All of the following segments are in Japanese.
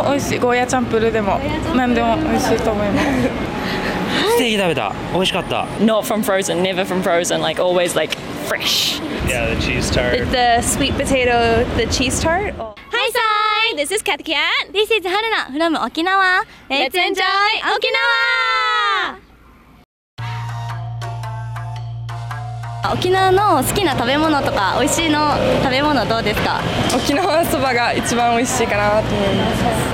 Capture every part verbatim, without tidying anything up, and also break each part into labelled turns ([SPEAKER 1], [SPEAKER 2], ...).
[SPEAKER 1] も美味しい。ゴーヤチャンプルーでも何でも美味しいと思います。
[SPEAKER 2] ステーキ食べた。美味しかった。
[SPEAKER 3] Not from frozen, never from frozen, like always like fresh.
[SPEAKER 4] Yeah, the cheese tart.
[SPEAKER 5] The sweet potato, the cheese tart.
[SPEAKER 6] Hi, Sai. This is Cat Cat. This is Haruna from Okinawa. Let's enjoy Okinawa. 沖縄の好きな食べ物とか美味しいの食べ物どうですか？
[SPEAKER 1] 沖縄そばが一番美味しいかなと思います。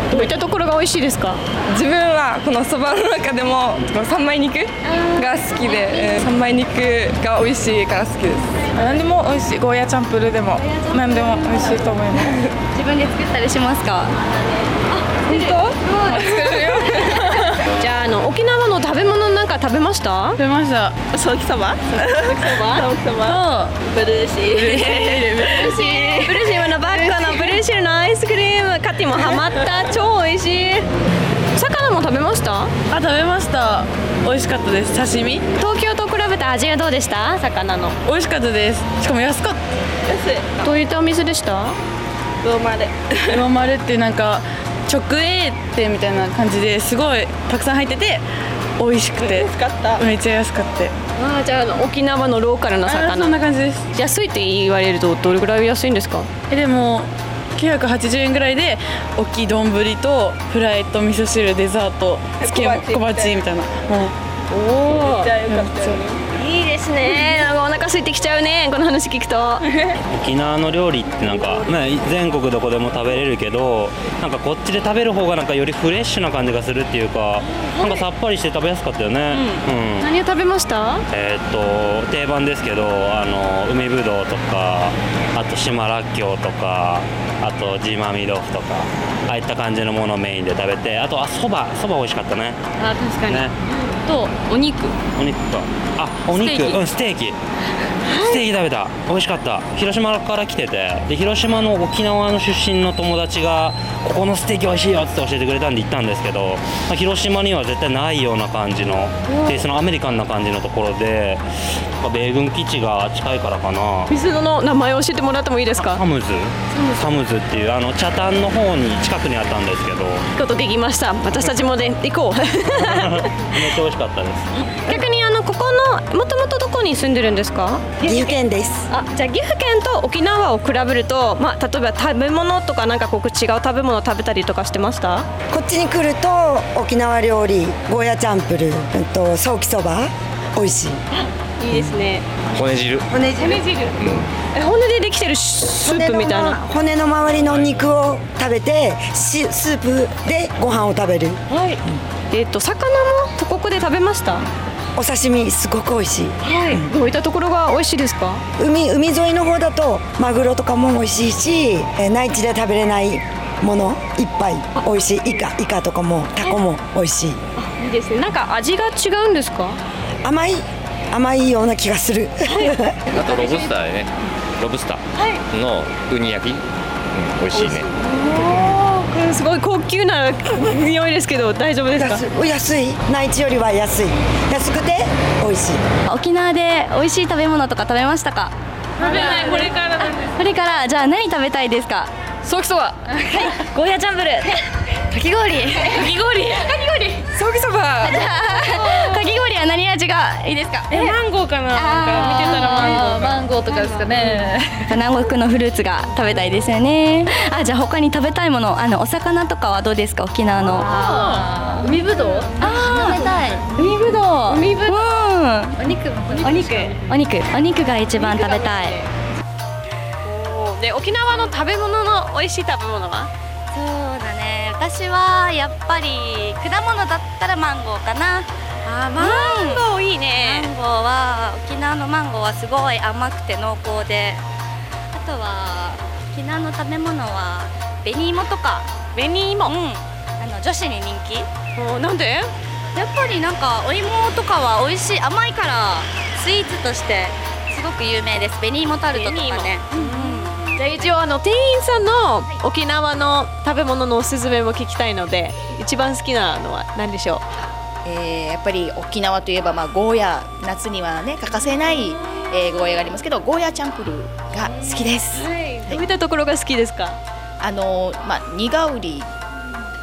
[SPEAKER 3] どういったところが美味しいですか？
[SPEAKER 1] 自分はこのそばの中でもこの三枚肉が好きで、えー、三枚肉が美味しいから好きです。何でも美味しい。ゴーヤチャンプルーでも何でも美味しいと思います。
[SPEAKER 6] 自分で作ったりしますか？あ、
[SPEAKER 1] 本当？作るよ。
[SPEAKER 5] じゃあ、あの沖縄の食べ物なんか食べました？
[SPEAKER 1] 食べました。
[SPEAKER 5] ソーキそば？ソーキそば？ソーキそば？ブルーシー。ブルーシー。ブルーシーのバッグのブルーシーのアイスクリーム、カティもハマった。超美味しい。魚も食べました？
[SPEAKER 1] あ、食べました。美味しかったです。刺身。
[SPEAKER 5] 東京と比べて味はどうでした？魚の。
[SPEAKER 1] 美味しかったです。しかも安かった。
[SPEAKER 5] 安い。どういったお店でした？
[SPEAKER 1] 魚丸。魚丸ってなんか直営店みたいな感じですごいたくさん入ってて美味しくて
[SPEAKER 5] 安かった。
[SPEAKER 1] めっちゃ安かった。
[SPEAKER 5] ああ、じゃあ、あの沖縄のローカルな魚。
[SPEAKER 1] そんな感じです。
[SPEAKER 5] 安いって言われるとどれぐらい安いんですか？
[SPEAKER 1] えでもきゅうひゃくはちじゅうえんぐらいで大きい丼とフライと味噌汁デザート漬物小鉢みたいな。もう
[SPEAKER 5] おお、
[SPEAKER 1] めっちゃ良かったよね。
[SPEAKER 5] いいですね。なんかお腹空いてきちゃうね、この話聞くと。
[SPEAKER 2] 沖縄の料理ってなんか、ね、全国どこでも食べれるけど、なんかこっちで食べる方がなんかよりフレッシュな感じがするっていうか、なんかさっぱりして食べやすかったよね。うんうん、
[SPEAKER 5] 何を食べました？
[SPEAKER 2] えー、っと定番ですけど、あの海ぶどうとか、あと島らっきょうとか、あとジーマミ豆腐とか、ああいった感じのものをメインで食べて、あとあそばそば美味しかったね。
[SPEAKER 5] あ、確かに、
[SPEAKER 2] ね、
[SPEAKER 5] とお肉
[SPEAKER 2] お肉とあお肉
[SPEAKER 5] ステーキ、
[SPEAKER 2] うんステーキステーキ食べた。美味しかった。広島から来てて、で広島の沖縄の出身の友達がここのステーキ美味しいよって教えてくれたんで行ったんですけど、まあ、広島には絶対ないような感じので、そのアメリカンな感じのところで、米軍基地が近いからかな。
[SPEAKER 5] 水の名前を教えてもらってもいいですか？
[SPEAKER 2] サムズサムズっていうあの北谷の方に近くにあったんですけど、
[SPEAKER 5] 行くことできました。私たちもで行こう。
[SPEAKER 2] めっちゃ美味しかったです。
[SPEAKER 5] 逆にあのここのもともとどこに住んでるんですか？
[SPEAKER 7] 岐阜県です。
[SPEAKER 5] あ、じゃあ岐阜県と沖縄を比べると、まあ、例えば食べ物とかなんかここ違う食べ物を食べたりとかしてました？
[SPEAKER 7] こっちに来ると沖縄料理、ゴーヤチャンプルー、うんとソーキそば美味しい。
[SPEAKER 5] いいですね。
[SPEAKER 4] 骨汁。
[SPEAKER 7] 骨汁。
[SPEAKER 5] 骨汁。え、骨でできてるスープみたいな。
[SPEAKER 7] 骨の周りの肉を食べて、しスープでご飯を食べる。
[SPEAKER 5] はい。えっと魚もここで食べました？
[SPEAKER 7] お刺身すごく美味しい。
[SPEAKER 5] はい。どういったところが美味しいですか？
[SPEAKER 7] 海海沿いの方だとマグロとかも美味しいし、え内地で食べれないものいっぱい美味しい。イカイカとかもタコも美味しい。
[SPEAKER 5] あ、いいですね。なんか味が違うんですか？
[SPEAKER 7] 甘い甘いような気がする。
[SPEAKER 4] あとロブスターね。ロブスターのウニ焼き、うん、美味しいね。
[SPEAKER 5] おー、すごい高級な匂いですけど大丈夫ですか？
[SPEAKER 7] 安い、安い。内地よりは安い。安くて美味しい。
[SPEAKER 6] 沖縄で美味しい食べ物とか食べましたか？
[SPEAKER 1] 食べない。これからなんです。
[SPEAKER 6] これからじゃあ何食べたいですか？
[SPEAKER 5] ソーキそば。
[SPEAKER 6] ゴーヤチャンプルー、かき氷、かき氷、かき氷、
[SPEAKER 1] ソーキそば。
[SPEAKER 6] かき氷は何味がいいですか？
[SPEAKER 1] えマンゴーかな。なんか見てたらマンゴー。マンゴーとかですかね。
[SPEAKER 6] 南国のフルーツが食べたいですよね。あ、じゃあ他に食べたいもの、あのお魚とかはどうですか？沖縄の。
[SPEAKER 5] あ、海ぶどう？
[SPEAKER 6] あ、食べたい。海ぶどう。
[SPEAKER 5] 海ぶどう。
[SPEAKER 6] うん。
[SPEAKER 5] お肉。
[SPEAKER 6] お肉。お肉。お肉が一番食べたい。
[SPEAKER 5] で、沖縄の食べ物の美味しい食べ物は？
[SPEAKER 6] そうだね。私はやっぱり果物だったらマンゴーかな。
[SPEAKER 5] あ、マンゴーいいね。
[SPEAKER 6] マンゴーは沖縄のマンゴーはすごい甘くて濃厚で、あとは沖縄の食べ物は紅芋とか。
[SPEAKER 5] 紅芋。
[SPEAKER 6] うん。あの女子に人気。
[SPEAKER 5] お、なんで？
[SPEAKER 6] やっぱりなんかお芋とかは美味しい、甘いからスイーツとしてすごく有名です。紅芋タルトとかね。
[SPEAKER 5] じゃあ一応あの店員さんの沖縄の食べ物のおすすめも聞きたいので、一番好きなのは何でしょう？
[SPEAKER 8] えー、やっぱり沖縄といえば、まあ、ゴーヤ、夏にはね欠かせない、えー、ゴーヤがありますけど、ゴーヤチャンプルーが好きです。
[SPEAKER 5] はい、どういったところが好きですか？
[SPEAKER 8] あの、まあ、苦うり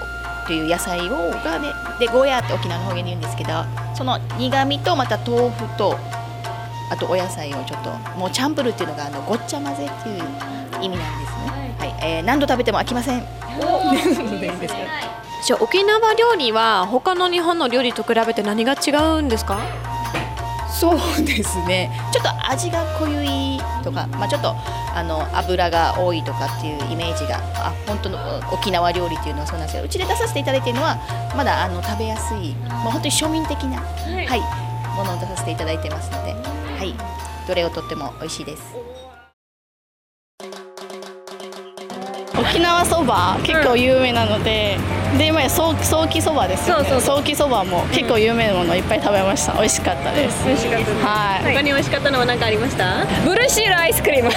[SPEAKER 8] という野菜をがね、でゴーヤーって沖縄の方言で言うんですけど、その苦味とまた豆腐とあとお野菜をちょっともうチャンプルっていうのがあのごっちゃ混ぜっていう意味なんですね。はい、えー、何度食べても飽きません。
[SPEAKER 5] じゃあ沖縄料理は他の日本の料理と比べて何が違うんですか？
[SPEAKER 8] そうですね。ちょっと味が濃ゆいとか、まあちょっとあの油が多いとかっていうイメージが、あ、本当の沖縄料理っていうのはそうなんですけど、うちで出させていただいているのはまだあの食べやすい、まあ本当に庶民的な、はい、はい、ものを出させていただいてますので、はい、どれをとっても美味しいです。
[SPEAKER 9] 沖縄そば結構有名なので、うん、で今やソーキそばですよね。そうそうそう、ソーキそばも結構有名なものいっぱい食べました。美味しかったです。
[SPEAKER 5] 美味しかったです。
[SPEAKER 9] はい。
[SPEAKER 5] 他に美味しかったのは何かありました？
[SPEAKER 1] ブルーシールアイスクリーム。
[SPEAKER 9] さ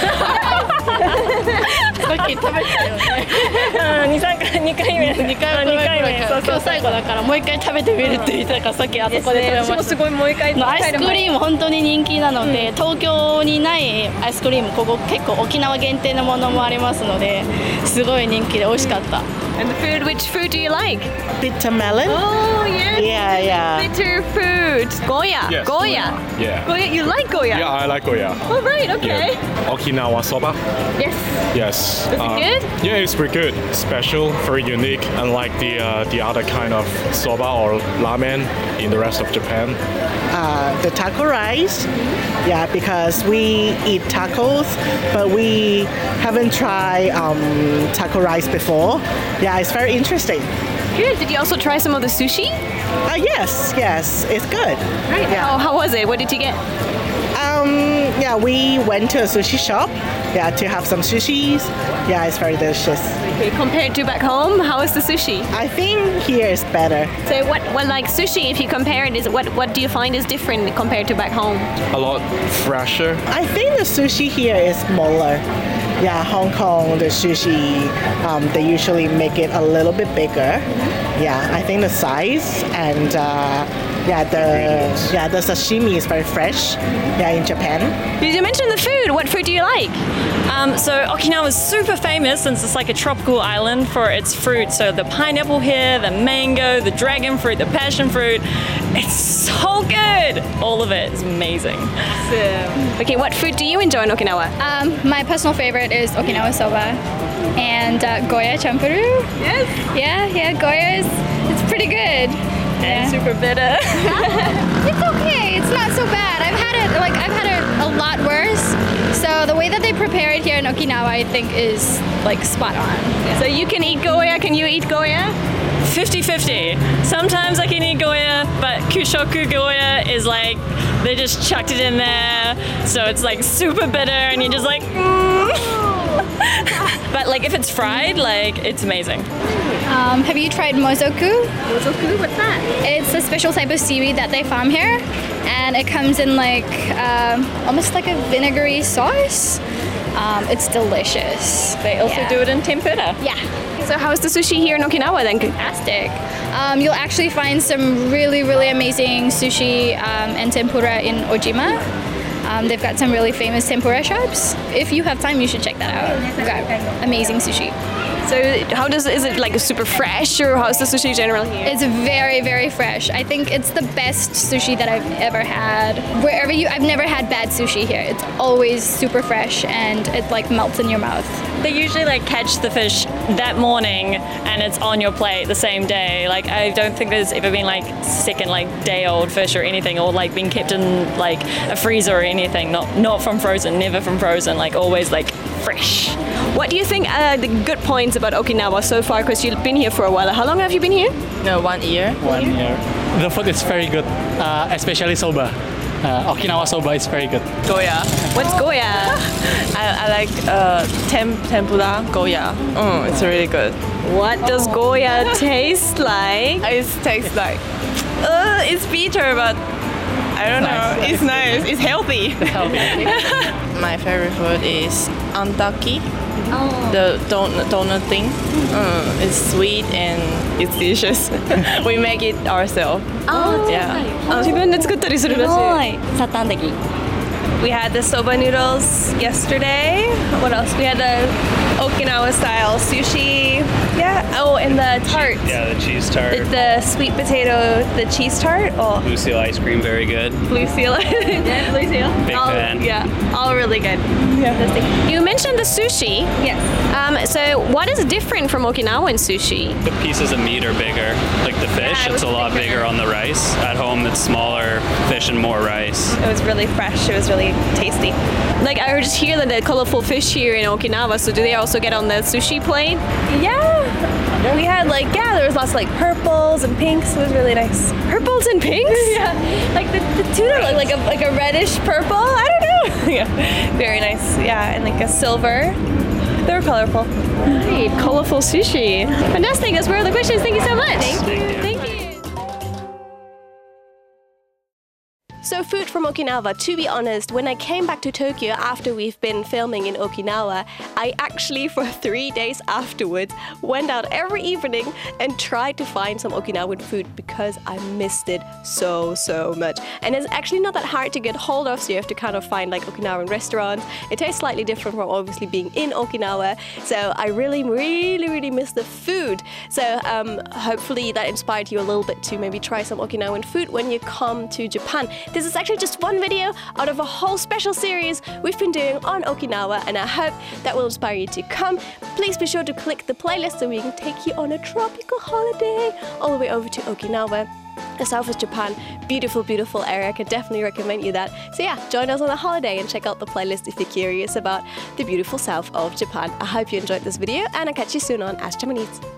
[SPEAKER 9] っき食べたよね。
[SPEAKER 1] 二三回二回目。二回目。二回目。
[SPEAKER 9] 今日最後だからもう一回食べてみるって言ったからさっきあそこで食べました。
[SPEAKER 1] 私もすごいもう一回。
[SPEAKER 9] アイスクリーム本当に人気なので、東京にないアイスクリームここ結構沖縄限定のものもありますので、すごい人気で美味しかった。
[SPEAKER 5] And the food, which food do you like?
[SPEAKER 10] Bitter melon.
[SPEAKER 5] Oh yes.
[SPEAKER 10] Yeah, yeah.
[SPEAKER 5] Bitter food. Goya.
[SPEAKER 11] Yes.
[SPEAKER 5] Goya.
[SPEAKER 11] Yeah.
[SPEAKER 5] Goya. You like Goya?
[SPEAKER 11] Yeah, I like Goya.
[SPEAKER 5] Oh right. Okay.
[SPEAKER 11] Yeah. Okinawa soba.
[SPEAKER 5] Yes.
[SPEAKER 11] Yes.
[SPEAKER 5] Is
[SPEAKER 11] uh,
[SPEAKER 5] it good?
[SPEAKER 11] Yeah, it's pretty good. Special, very unique, unlike the uh, the other kind of soba or ramen in the rest of Japan.
[SPEAKER 10] Uh, the taco rice. Yeah, because we eat tacos, but we haven't tried um, taco rice before. Yeah, it's very interesting.
[SPEAKER 5] Good. Did you also try some of the sushi?
[SPEAKER 10] Uh, yes, yes, it's good.
[SPEAKER 5] Right.
[SPEAKER 10] Yeah.
[SPEAKER 5] How, how was it? What did you get?
[SPEAKER 10] Um, yeah, we went to a sushi shop. Yeah, to have some sushis. Yeah, it's very delicious.
[SPEAKER 5] Okay. Compared to back home, how is the sushi?
[SPEAKER 10] I think here is better.
[SPEAKER 5] So what? What like sushi? If you compare it, is what? What do you find is different compared to back home?
[SPEAKER 11] A lot fresher.
[SPEAKER 10] I think the sushi here is smaller. Yeah, Hong Kong, the sushi, um, they usually make it a little bit bigger. Yeah, I think the size and uh, yeah, the yeah the sashimi is very fresh. Yeah, in Japan.
[SPEAKER 5] Did you mention the food? What food do you like?
[SPEAKER 3] Um, so Okinawa is super famous since it's like a tropical island for its fruit. So the pineapple here, the mango, the dragon fruit, the passion fruit. It's so good. All of it is amazing.
[SPEAKER 5] So, okay, what food do you enjoy in Okinawa?
[SPEAKER 12] Um, my personal favorite is Okinawa soba and uh, Goya champuru.
[SPEAKER 5] Yes.
[SPEAKER 12] Yeah, yeah, Goya is it's pretty good.
[SPEAKER 3] And
[SPEAKER 12] Yeah.
[SPEAKER 3] super bitter.
[SPEAKER 12] It's okay. It's not so bad. I've had it like I've had it a lot worse. So the way that they prepare it here in Okinawa, I think, is like spot on.
[SPEAKER 5] So you can eat Goya. Can you eat Goya?
[SPEAKER 3] fifty fifty. Sometimes I can eat Goya, but Kushoku Goya is like, they just chucked it in there. So it's like super bitter and you're just like, mm. But like if it's fried, like it's amazing.
[SPEAKER 12] Um, have you tried mozoku?
[SPEAKER 5] Mozoku? What's that?
[SPEAKER 12] It's a special type of seaweed that they farm here, and it comes in like um, almost like a vinegary sauce. Um, it's delicious.
[SPEAKER 3] They also
[SPEAKER 12] Yeah.
[SPEAKER 3] do it in tempura.
[SPEAKER 12] Yeah.
[SPEAKER 5] So how's the sushi here in Okinawa then?
[SPEAKER 12] Fantastic. Um, you'll actually find some really, really amazing sushi um, and tempura in Ojima. Um, they've got some really famous tempura shops. If you have time, you should check that out. They've got amazing sushi.
[SPEAKER 5] So how does is it like super fresh or how's the sushi generally here?
[SPEAKER 12] It's very, very fresh. I think it's the best sushi that I've ever had. Wherever you, I've never had bad sushi here. It's always super fresh and it like melts in your mouth.
[SPEAKER 3] They usually like catch the fish that morning and it's on your plate the same day. Like I don't think there's ever been like second like day old fish or anything, or like being kept in like a freezer or anything. Not not from frozen, never from frozen. Like always like fresh.
[SPEAKER 5] What do you think are the good points about Okinawa so far? Because you've been here for a while. How long have you been here?
[SPEAKER 13] No, one year.
[SPEAKER 14] One year. The food is very good, uh, especially soba. Uh, Okinawa soba is very good.
[SPEAKER 1] Goya.
[SPEAKER 5] What's Goya?
[SPEAKER 1] I, I like uh, tem- tempura Goya. Mm, it's really good.
[SPEAKER 5] What does Goya taste like?
[SPEAKER 1] It tastes like, uh, it's bitter, but I don't know. It's nice. It's healthy.
[SPEAKER 15] My favorite food is antaki. Oh. The don- donut thing. Mm, it's sweet and it's delicious. We make it ourselves.
[SPEAKER 5] Oh,
[SPEAKER 15] yeah.
[SPEAKER 5] 自分で作ったりするらしい。
[SPEAKER 15] サタンダキ。
[SPEAKER 16] We had the soba noodles yesterday. What else? We had the
[SPEAKER 5] Okinawa style sushi. Yeah. Oh, and the tart.
[SPEAKER 13] Yeah, the cheese tart.
[SPEAKER 5] The, the sweet potato, the cheese tart. Oh.
[SPEAKER 13] Blue Seal ice cream, very good.
[SPEAKER 5] Blue Seal. Yeah, Blue Seal.
[SPEAKER 13] Big
[SPEAKER 5] all,
[SPEAKER 13] fan.
[SPEAKER 5] Yeah, all really good. Yeah.
[SPEAKER 3] You mentioned the sushi.
[SPEAKER 5] Yes.
[SPEAKER 3] Um, so what is different from Okinawan sushi?
[SPEAKER 13] The pieces of meat are bigger. Like the fish,
[SPEAKER 5] Yeah, it
[SPEAKER 13] it's a
[SPEAKER 5] was
[SPEAKER 13] lot
[SPEAKER 5] bigger.
[SPEAKER 13] bigger on the rice. At home, it's smaller fish and more rice.
[SPEAKER 5] It was really fresh. It was really tasty.
[SPEAKER 3] Like I just hear that the colorful fish here in Okinawa, so do they also get on the sushi plate?
[SPEAKER 5] Yeah. We had like, yeah, there was lots of like purples and pinks. It was really nice.
[SPEAKER 3] Purples and pinks?
[SPEAKER 5] Yeah. Like the, the tuna looked like a like a reddish purple. I don't know. Yeah. Very nice. Yeah, and like a silver. They were colorful.
[SPEAKER 3] Great, colorful sushi. Fantastic. Those were all the questions. Thank you so much.
[SPEAKER 5] Thank you.
[SPEAKER 3] Thank you.
[SPEAKER 5] So food from Okinawa, to be honest, when I came back to Tokyo after we've been filming in Okinawa, I actually for three days afterwards went out every evening and tried to find some Okinawan food because I missed it so, so much. And it's actually not that hard to get hold of, so you have to kind of find like Okinawan restaurants. It tastes slightly different from obviously being in Okinawa, so I really, really, really miss the food. So um, hopefully that inspired you a little bit to maybe try some Okinawan food when you come to Japan. This is actually just one video out of a whole special series we've been doing on Okinawa, and I hope that will inspire you to come. Please be sure to click the playlist so we can take you on a tropical holiday all the way over to Okinawa. The south of Japan, beautiful, beautiful area. I can definitely recommend you that. So yeah, join us on a holiday and check out the playlist if you're curious about the beautiful south of Japan. I hope you enjoyed this video, and I'll catch you soon on Ask Japanese.